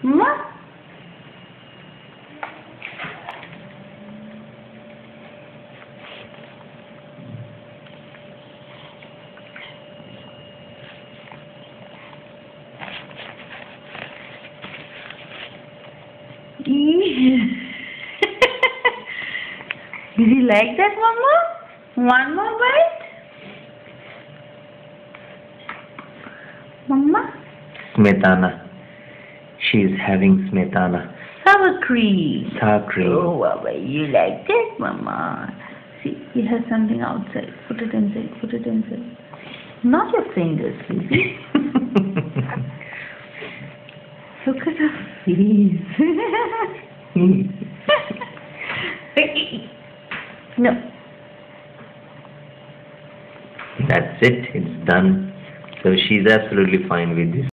Mama? Did you like that, Mama? One more bite? Mama? Smetana. She's having smetana. Sour cream. Sour cream. Oh, Baba, you like that, Mama? See, it has something outside. Put it inside. Put it inside. Not your fingers, baby. Look at her face. No. That's it. It's done. So she's absolutely fine with this.